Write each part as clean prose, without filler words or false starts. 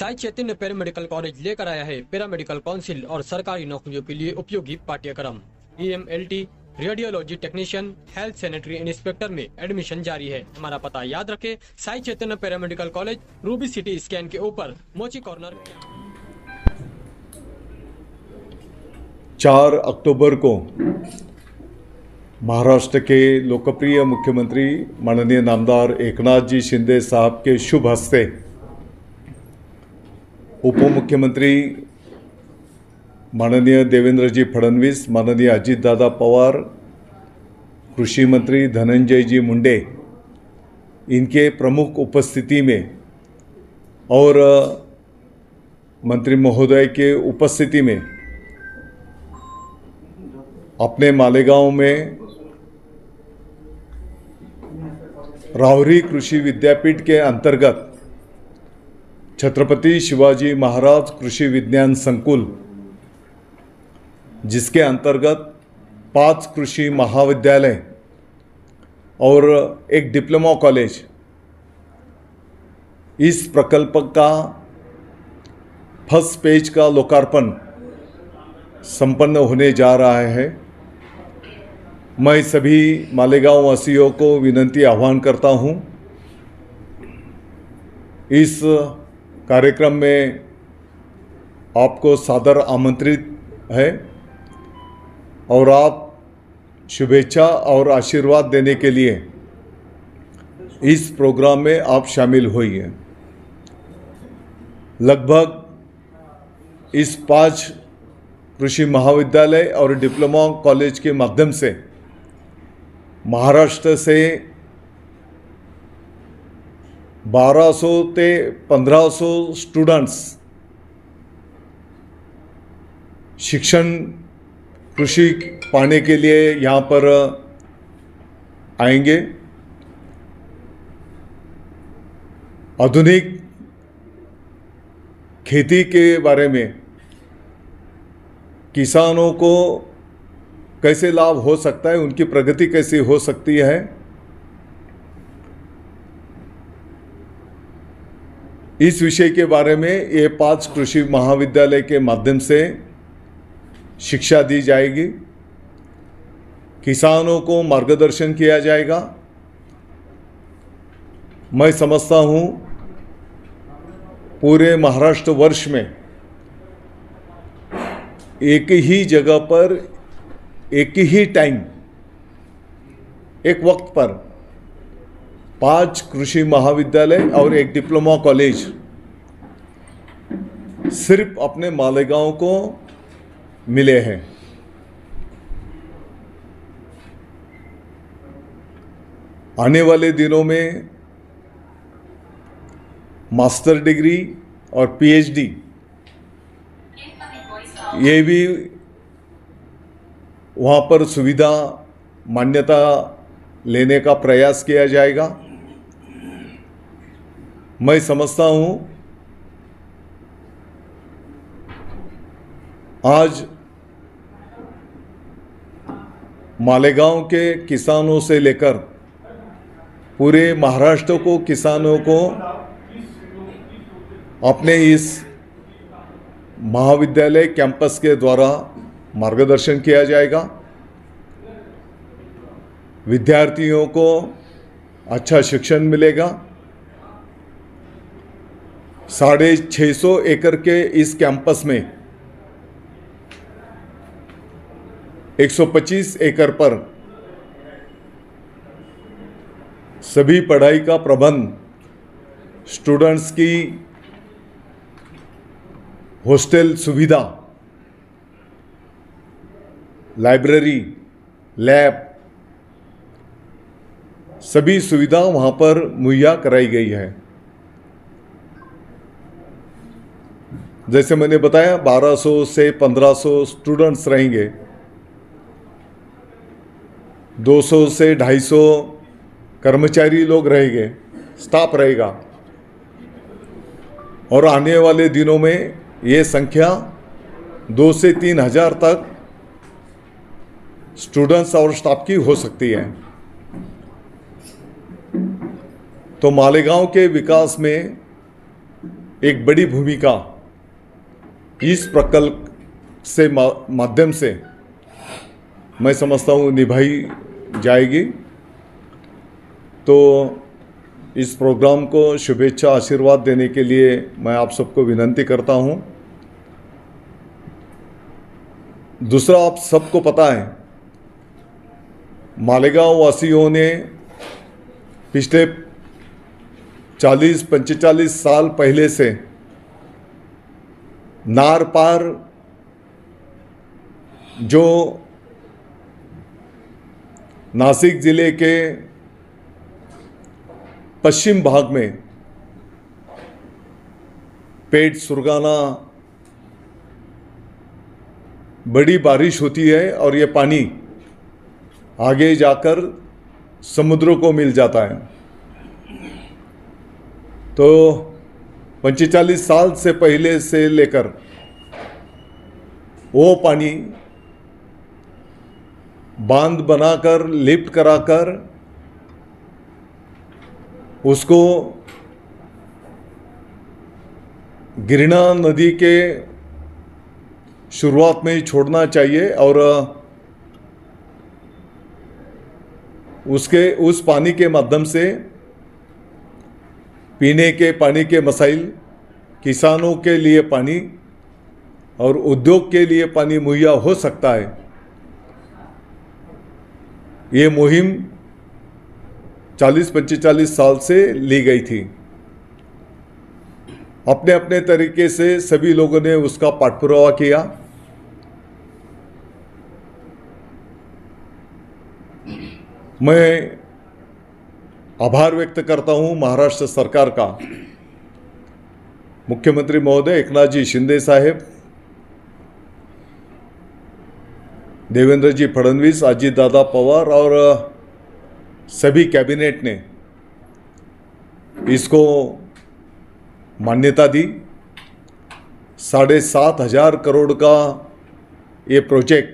Sai Chaitanya paramedical college लेकर आया है पैरामेडिकल काउंसिल और सरकारी नौकरियों के लिए उपयोगी पाठ्यक्रम। EMLT, radiology technician, health sanitary inspector में एडमिशन जारी है। हमारा पता याद रखें, Sai Chaitanya paramedical college, Ruby city scan के ऊपर, मोची कॉर्नर। 4 अक्टूबर को महाराष्ट्र के लोकप्रिय मुख्यमंत्री माननीय नामदार एकनाथ जी शिंदे साहब के शुभ हस्ते उप मुख्यमंत्री माननीय देवेंद्र जी फडणवीस, माननीय अजित दादा पवार, कृषि मंत्री धनंजय जी मुंडे, इनके प्रमुख उपस्थिति में और मंत्री महोदय के उपस्थिति में अपने मालेगांव में राहुरी कृषि विद्यापीठ के अंतर्गत छत्रपति शिवाजी महाराज कृषि विज्ञान संकुल, जिसके अंतर्गत 5 कृषि महाविद्यालय और एक डिप्लोमा कॉलेज, इस प्रकल्प का फर्स्ट पेज का लोकार्पण संपन्न होने जा रहा है। मैं सभी मालेगांव वासियों को विनंती आह्वान करता हूं, इस कार्यक्रम में आपको सादर आमंत्रित है और आप शुभेच्छा और आशीर्वाद देने के लिए इस प्रोग्राम में आप शामिल होइए। लगभग इस 5 कृषि महाविद्यालय और डिप्लोमा कॉलेज के माध्यम से महाराष्ट्र से 1200 से 1500 स्टूडेंट्स शिक्षण कृषि पाने के लिए यहाँ पर आएंगे। आधुनिक खेती के बारे में, किसानों को कैसे लाभ हो सकता है, उनकी प्रगति कैसे हो सकती है, इस विषय के बारे में ये 5 कृषि महाविद्यालय के माध्यम से शिक्षा दी जाएगी। किसानों को मार्गदर्शन किया जाएगा। मैं समझता हूँ पूरे महाराष्ट्र वर्ष में एक ही जगह पर, एक ही टाइम, एक वक्त पर 5 कृषि महाविद्यालय और एक डिप्लोमा कॉलेज सिर्फ अपने मालेगांव को मिले हैं। आने वाले दिनों में मास्टर डिग्री और PhD ये भी वहाँ पर सुविधा मान्यता लेने का प्रयास किया जाएगा। मैं समझता हूँ आज मालेगांव के किसानों से लेकर पूरे महाराष्ट्र को, किसानों को अपने इस महाविद्यालय कैंपस के द्वारा मार्गदर्शन किया जाएगा। विद्यार्थियों को अच्छा शिक्षण मिलेगा। 650 एकड़ के इस कैंपस में 125 एकड़ पर सभी पढ़ाई का प्रबंध, स्टूडेंट्स की हॉस्टल सुविधा, लाइब्रेरी, लैब, सभी सुविधा वहाँ पर मुहैया कराई गई है। जैसे मैंने बताया 1200 से 1500 स्टूडेंट्स रहेंगे, 200 से 250 कर्मचारी लोग रहेंगे, स्टाफ रहेगा और आने वाले दिनों में ये संख्या 2 से 3 हज़ार तक स्टूडेंट्स और स्टाफ की हो सकती है। तो मालेगांव के विकास में एक बड़ी भूमिका इस प्रकल्प से माध्यम से मैं समझता हूँ निभाई जाएगी। तो इस प्रोग्राम को शुभेच्छा आशीर्वाद देने के लिए मैं आप सबको विनती करता हूँ। दूसरा, आप सबको पता है मालेगांव वासियों ने पिछले 40-45 साल पहले से नार पार जो नासिक जिले के पश्चिम भाग में पेट सुरगाना बड़ी बारिश होती है और ये पानी आगे जाकर समुद्र को मिल जाता है। तो 45 साल से पहले से लेकर वो पानी बांध बनाकर लिफ्ट कराकर उसको गिरना नदी के शुरुआत में ही छोड़ना चाहिए और उस पानी के माध्यम से पीने के पानी के मसाइल, किसानों के लिए पानी और उद्योग के लिए पानी मुहैया हो सकता है। ये मुहिम 40-45 साल से ली गई थी। अपने अपने तरीके से सभी लोगों ने उसका पाठपुरावा किया। मैं आभार व्यक्त करता हूं महाराष्ट्र सरकार का, मुख्यमंत्री महोदय एकनाथ जी शिंदे साहेब, देवेंद्र जी फडणवीस, अजित दादा पवार और सभी कैबिनेट ने इसको मान्यता दी। 7,500 करोड़ का ये प्रोजेक्ट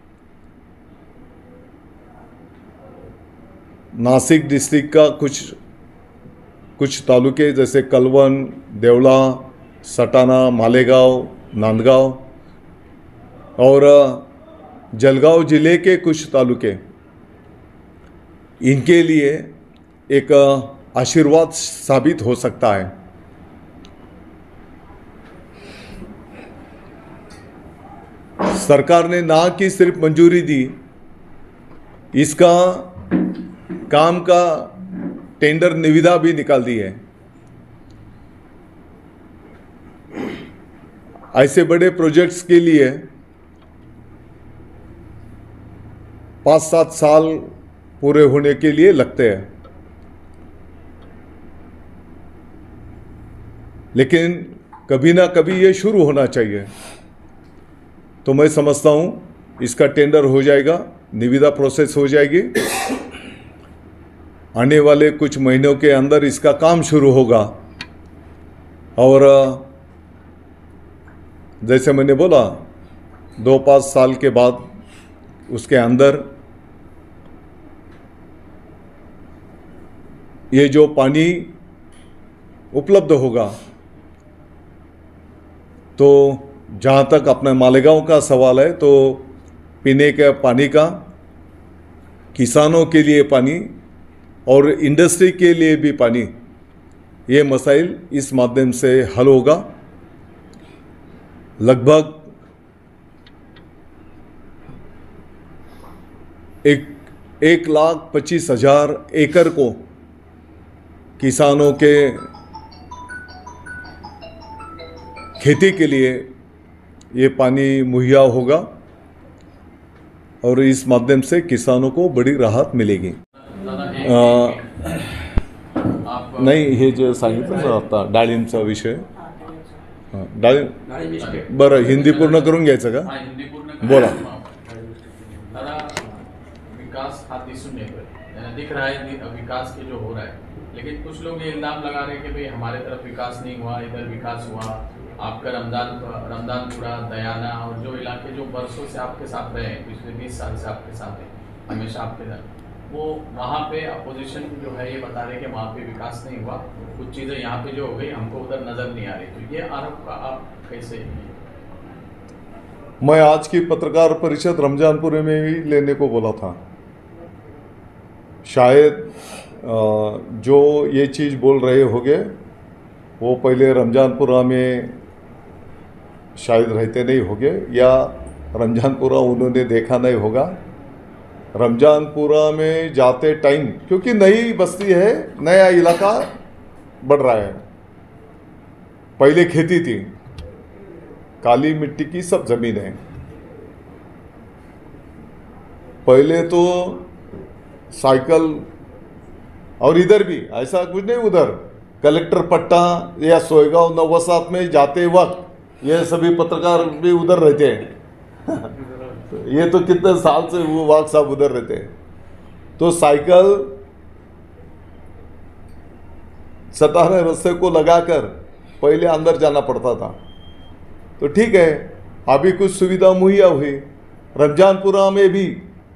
नासिक डिस्ट्रिक्ट का कुछ तालुके जैसे कलवन, देवला, सटाणा, मालेगांव, नांदगांव और जलगांव जिले के कुछ तालुके, इनके लिए एक आशीर्वाद साबित हो सकता है। सरकार ने ना कि सिर्फ मंजूरी दी, इसका काम का टेंडर निविदा भी निकाल दी है। ऐसे बड़े प्रोजेक्ट्स के लिए 5-7 साल पूरे होने के लिए लगते हैं, लेकिन कभी ना कभी ये शुरू होना चाहिए। तो मैं समझता हूँ इसका टेंडर हो जाएगा, निविदा प्रोसेस हो जाएगी, आने वाले कुछ महीनों के अंदर इसका काम शुरू होगा। और जैसे मैंने बोला 2-5 साल के बाद उसके अंदर ये जो पानी उपलब्ध होगा, तो जहाँ तक अपने मालेगांव का सवाल है, तो पीने के पानी का, किसानों के लिए पानी और इंडस्ट्री के लिए भी पानी, ये मसाइल इस माध्यम से हल होगा। लगभग 1,25,000 एकड़ को किसानों के खेती के लिए ये पानी मुहैया होगा और इस माध्यम से किसानों को बड़ी राहत मिलेगी। नाही, हे जे सांगितलं ना आता डाळिंबचा विषय, डाळिंब, बरं हिंदी पूर्ण करून घ्यायचं का? बोला। दादा, विकास हाथ दिसून येतोय, दिख रहा है विकास के जो हो रहा है, लेकिन कुछ लोग ये इल्जाम लगा रहे हैं कि भाई हमारे तरफ विकास नहीं हुआ, इधर विकास हुआ। आपका रमदानपुरा, दयाना और जो इलाके जो बरसों से आपके साथ रहे हैं, पिछले 20 साल से आपके साथ हैं, हमेशा आपके साथ, वो वहाँ पे अपोजिशन जो है ये बता रहे कि वहाँ पे विकास नहीं हुआ, कुछ चीज़ें यहाँ पे जो हो गई हमको उधर नज़र नहीं आ रही, तो ये आरोप का आप कैसे? मैं आज की पत्रकार परिषद रमजानपुरे में ही लेने को बोला था। शायद जो ये चीज़ बोल रहे होंगे वो पहले रमजानपुरा में शायद रहते नहीं होंगे या रमजानपुरा उन्होंने देखा नहीं होगा। रमजानपुरा में जाते टाइम, क्योंकि नई बस्ती है, नया इलाका बढ़ रहा है, पहले खेती थी, काली मिट्टी की सब जमीन है। पहले तो साइकिल, और इधर भी ऐसा कुछ नहीं, उधर कलेक्टर पट्टा या सोयगांव नवसात में जाते वक्त ये सभी पत्रकार भी उधर रहते हैं ये तो कितने साल से वो वाघ साहब उधर रहते हैं। तो साइकिल सताने रास्ते को लगाकर पहले अंदर जाना पड़ता था। तो ठीक है, अभी कुछ सुविधा मुहैया हुई। रमजानपुरा में भी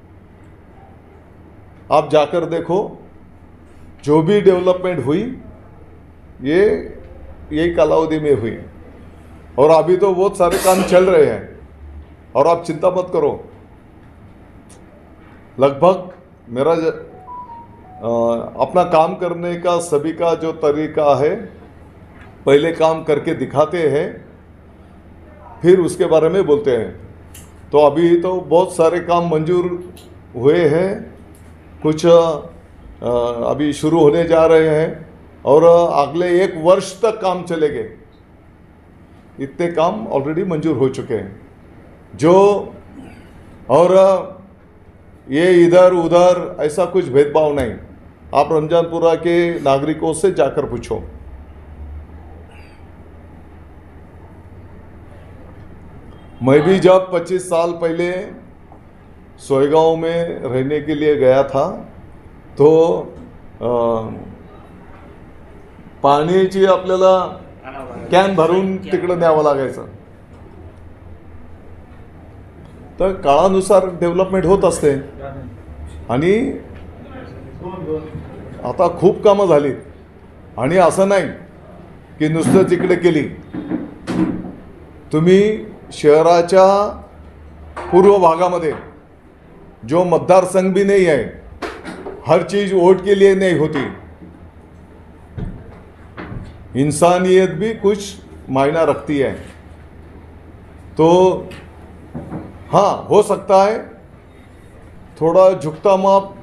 आप जाकर देखो, जो भी डेवलपमेंट हुई ये यही कालावधि में हुई, और अभी तो बहुत सारे काम चल रहे हैं। और आप चिंता मत करो, लगभग मेरा अपना काम करने का सभी का जो तरीका है, पहले काम करके दिखाते हैं फिर उसके बारे में बोलते हैं। तो अभी तो बहुत सारे काम मंजूर हुए हैं, कुछ अभी शुरू होने जा रहे हैं, और अगले 1 वर्ष तक काम चलेंगे। इतने काम ऑलरेडी मंजूर हो चुके हैं जो, और ये इधर उधर ऐसा कुछ भेदभाव नहीं। आप रमजानपुरा के नागरिकों से जाकर पूछो। मैं भी जब 25 साल पहले सोयगांव में रहने के लिए गया था तो पाण्याची आपल्याला कॅन भरून तिकडे न्यावं लागायचं। तर काळानुसार डेव्हलपमेंट होत असते आणि आता खूप कामं झाली, आणि असं नाही की नुसतं तिकडे केली। तुम्ही शहराच्या पूर्व भागामध्ये जो मतदारसंघ भी नहीं है, हर चीज़ वोट के लिए नहीं होती, इंसानियत भी कुछ मायना रखती है। तो हाँ, हो सकता है थोड़ा झुकता माप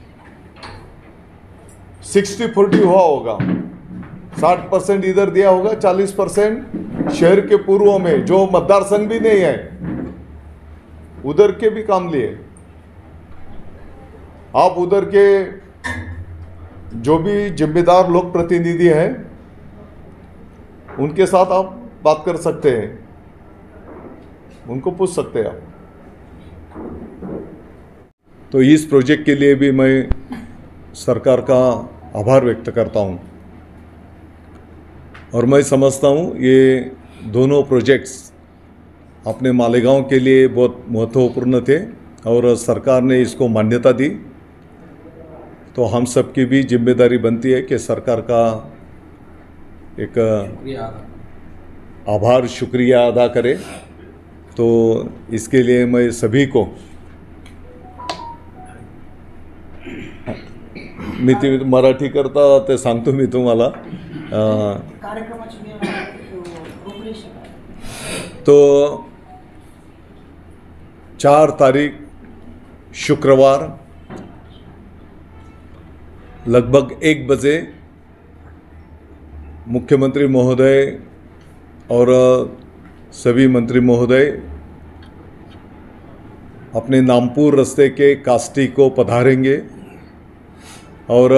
60-40 हुआ होगा, 60% इधर दिया होगा, 40% शहर के पूर्व में जो मतदार संघ भी नहीं है उधर के भी काम लिए। आप उधर के जो भी जिम्मेदार लोक प्रतिनिधि हैं उनके साथ आप बात कर सकते हैं, उनको पूछ सकते हैं आप। तो इस प्रोजेक्ट के लिए भी मैं सरकार का आभार व्यक्त करता हूं, और मैं समझता हूं ये दोनों प्रोजेक्ट्स अपने मालेगांव के लिए बहुत महत्वपूर्ण थे और सरकार ने इसको मान्यता दी। तो हम सब की भी जिम्मेदारी बनती है कि सरकार का एक आभार शुक्रिया अदा करें। तो इसके लिए मैं सभी को मी ती मराठी करता ते सांगतो मी तुम्हाला। तो 4 तारीख शुक्रवार लगभग 1 बजे मुख्यमंत्री महोदय और सभी मंत्री महोदय अपने नामपुर रास्ते के कास्टी को पधारेंगे और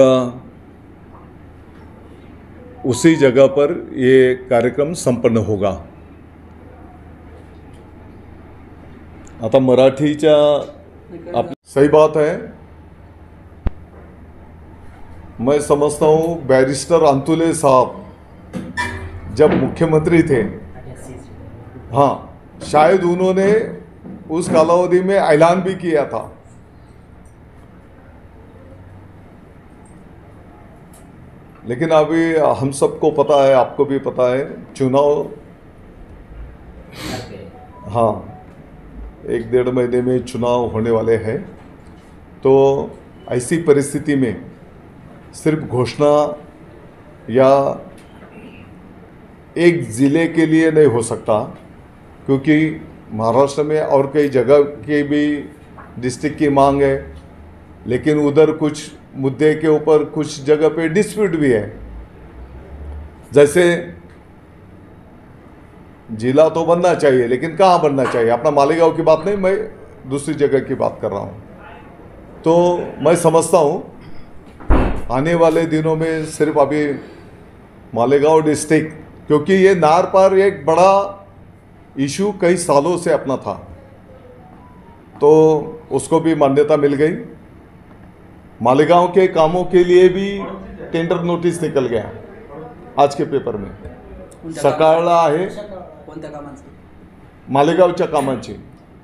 उसी जगह पर ये कार्यक्रम संपन्न होगा। आता मराठीच्या सही बात है। मैं समझता हूँ बैरिस्टर अंतुले साहब जब मुख्यमंत्री थे, हाँ, शायद उन्होंने उस कालावधि में ऐलान भी किया था लेकिन अभी हम सबको पता है, आपको भी पता है, चुनाव हाँ 1-1.5 महीने में चुनाव होने वाले हैं। तो ऐसी परिस्थिति में सिर्फ घोषणा या एक ज़िले के लिए नहीं हो सकता, क्योंकि महाराष्ट्र में और कई जगह की भी डिस्ट्रिक्ट की मांग है, लेकिन उधर कुछ मुद्दे के ऊपर कुछ जगह पे डिस्प्यूट भी है। जैसे जिला तो बनना चाहिए, लेकिन कहाँ बनना चाहिए, अपना मालेगांव की बात नहीं, मैं दूसरी जगह की बात कर रहा हूँ। तो मैं समझता हूँ आने वाले दिनों में सिर्फ अभी मालेगांव डिस्ट्रिक्ट, क्योंकि ये नार पार एक बड़ा इशू कई सालों से अपना था, तो उसको भी मान्यता मिल गई। मालेगांव के कामों के लिए भी टेंडर नोटिस निकल गया आज के पेपर में, सकाळला आहे कोणत्या कामांचं? मालेगावच्या कामांची।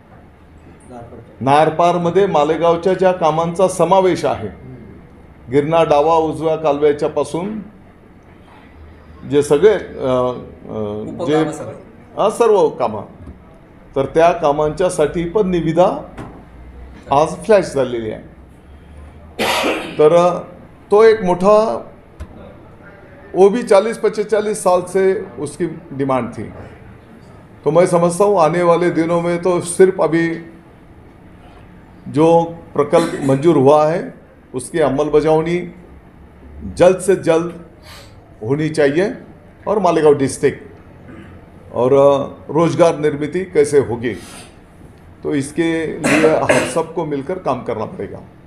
नारपारमध्ये मालेगावच्या ज्या कामांचा समावेश आहे, गिरणा डावा उजव्या कालव्याच्या पासून जे सगळे जे सर्व कामं, तर त्या कामांच्यासाठी पण निविदा आज फ्लॅश झालेली आहे। तर तो एक मोठा, वो भी 40-45 साल से उसकी डिमांड थी। तो मैं समझता हूँ आने वाले दिनों में तो सिर्फ अभी जो प्रकल्प मंजूर हुआ है उसकी अमलबजावनी जल्द से जल्द होनी चाहिए, और मालेगांव डिस्ट्रिक्ट और रोजगार निर्मित कैसे होगी, तो इसके लिए हम सबको मिलकर काम करना पड़ेगा।